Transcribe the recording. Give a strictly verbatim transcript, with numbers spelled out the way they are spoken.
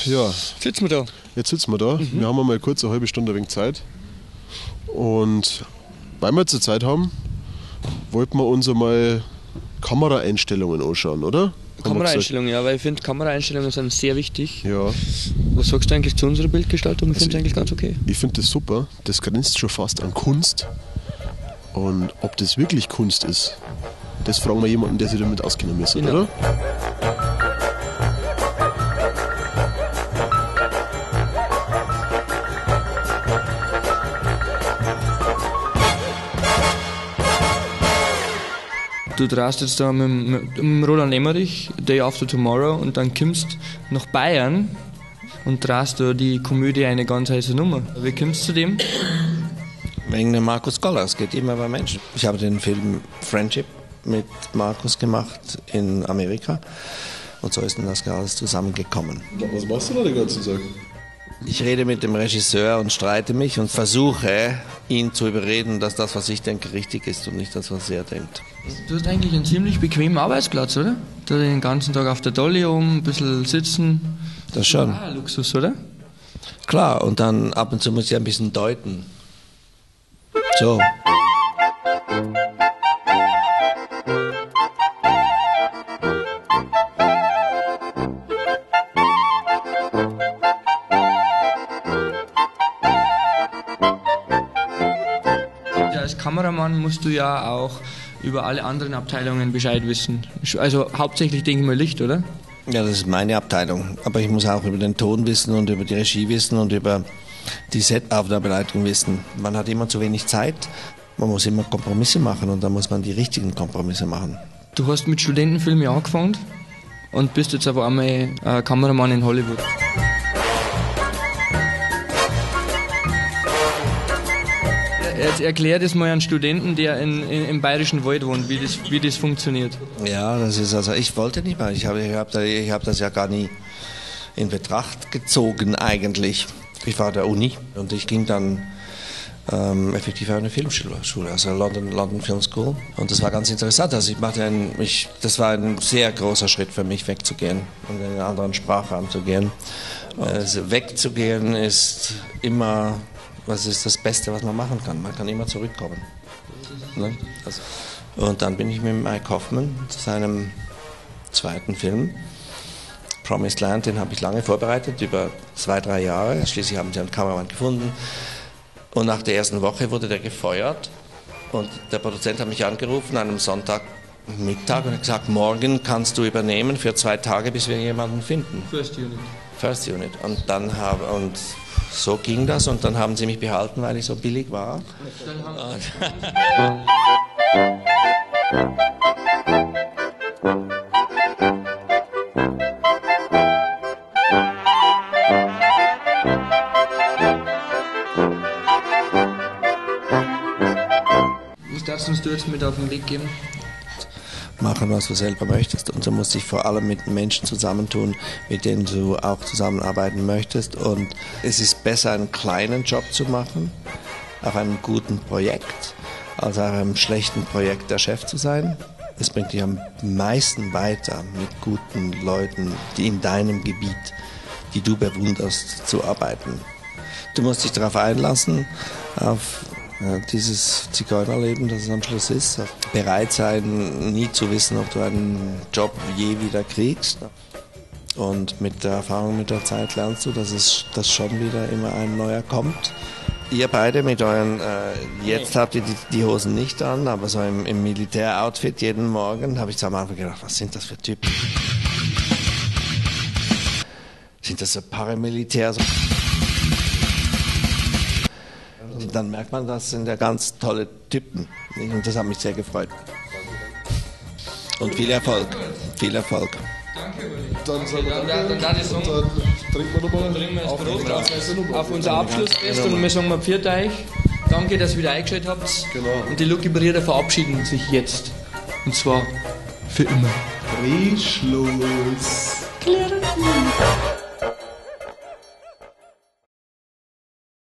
Ja, sitzen wir da. Jetzt sitzen wir da. Mhm. Wir haben einmal kurz eine halbe Stunde ein wenig Zeit. Und weil wir jetzt Zeit haben, wollten wir uns einmal Kameraeinstellungen anschauen, oder? Kameraeinstellungen, ja, weil ich finde, Kameraeinstellungen sind sehr wichtig. Ja. Was sagst du eigentlich zu unserer Bildgestaltung? Ich finde es eigentlich ganz okay. Ich finde das super. Das grenzt schon fast an Kunst. Und ob das wirklich Kunst ist, das fragen wir jemanden, der sich damit auskennen müsste, genau. Oder? Du drehst jetzt da mit, mit, mit Roland Emmerich, Day After Tomorrow, und dann kommst nach Bayern und drehst da die Komödie Eine ganz heiße Nummer. Wie kommst du zu dem? Wegen dem Markus Goller, es geht immer bei Menschen. Ich habe den Film Friendship mit Markus gemacht in Amerika und so ist dann das alles zusammengekommen. Was machst du da den ganzen Tag? Ich rede mit dem Regisseur und streite mich und versuche, ihn zu überreden, dass das, was ich denke, richtig ist und nicht das, was er denkt. Du hast eigentlich einen ziemlich bequemen Arbeitsplatz, oder? Da den ganzen Tag auf der Dolly oben, ein bisschen sitzen. Das schon. Ah, Luxus, oder? Klar, und dann ab und zu muss ich ein bisschen deuten. So. Als Kameramann musst du ja auch über alle anderen Abteilungen Bescheid wissen. Also hauptsächlich denke ich mal Licht, oder? Ja, das ist meine Abteilung. Aber ich muss auch über den Ton wissen und über die Regie wissen und über die Set-Aufnahmeleitung wissen. Man hat immer zu wenig Zeit. Man muss immer Kompromisse machen und dann muss man die richtigen Kompromisse machen. Du hast mit Studentenfilmen angefangen und bist jetzt aber einmal äh, Kameramann in Hollywood. Jetzt erklär das mal einem Studenten, der in, in, im Bayerischen Wald wohnt, wie das, wie das funktioniert. Ja, das ist also, ich wollte nicht mal, ich habe ich hab, ich hab das ja gar nie in Betracht gezogen eigentlich. Ich war an der Uni und ich ging dann ähm, effektiv auf eine Filmschule, also London, London Film School, und das war ganz interessant. Also ich machte ein, ich, das war ein sehr großer Schritt für mich, wegzugehen und in eine andere Sprache anzugehen. Also wegzugehen ist immer... Was ist das Beste, was man machen kann? Man kann immer zurückkommen. Ne? Also. Und dann bin ich mit Mike Hoffman zu seinem zweiten Film, Promised Land, den habe ich lange vorbereitet, über zwei, drei Jahre. Schließlich haben sie einen Kameramann gefunden. Und nach der ersten Woche wurde der gefeuert. Und der Produzent hat mich angerufen an einem Sonntagmittag und hat gesagt, morgen kannst du übernehmen für zwei Tage, bis wir jemanden finden. First Unit. First Unit. Und dann habe und so ging das und dann haben sie mich behalten, weil ich so billig war. Was darfst uns du jetzt mit auf den Weg geben? Machen, was du selber möchtest, und so musst du dich vor allem mit Menschen zusammentun, mit denen du auch zusammenarbeiten möchtest, und es ist besser, einen kleinen Job zu machen, auf einem guten Projekt, als auf einem schlechten Projekt der Chef zu sein. Es bringt dich am meisten weiter, mit guten Leuten, die in deinem Gebiet, die du bewunderst, zu arbeiten. Du musst dich darauf einlassen, auf ja, dieses Zigeunerleben, das es am Schluss ist. Bereit sein, nie zu wissen, ob du einen Job je wieder kriegst. Und mit der Erfahrung, mit der Zeit lernst du, dass es dass schon wieder immer ein neuer kommt. Ihr beide mit euren, äh, jetzt habt ihr die, die Hosen nicht an, aber so im, im Militäroutfit jeden Morgen, habe ich am Anfang gedacht, was sind das für Typen? Sind das so Paramilitär? So? Dann merkt man, das sind ja ganz tolle Typen. Und das hat mich sehr gefreut. Und viel Erfolg. Viel Erfolg. Danke, Uli. Dann, sagen wir Dann, danke. dann, dann, dann, Und dann trinken wir nochmal trinken wir das auf, Brot auf, auf, auf unser Abschlussfest und wir sagen mal Pfiat euch. Danke, dass ihr wieder eingeschaltet habt. Genau. Und die Lucky Brüder verabschieden sich jetzt. Und zwar für immer. Drehschluss. Klärung.